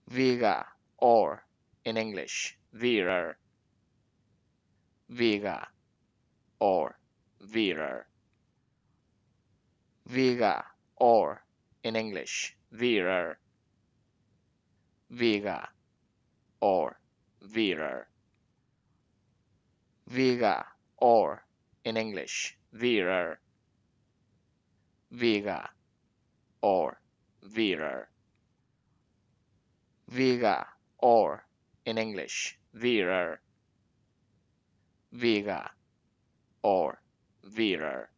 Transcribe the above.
Wieger, or in English, Wierer. Wieger, or Wierer. Wieger, or in English, Wierer. Wieger, or Wierer. Wieger, or in English, Wierer. Wieger, or Wierer. Wieger, or in English, Wierer. Wieger, or Wierer.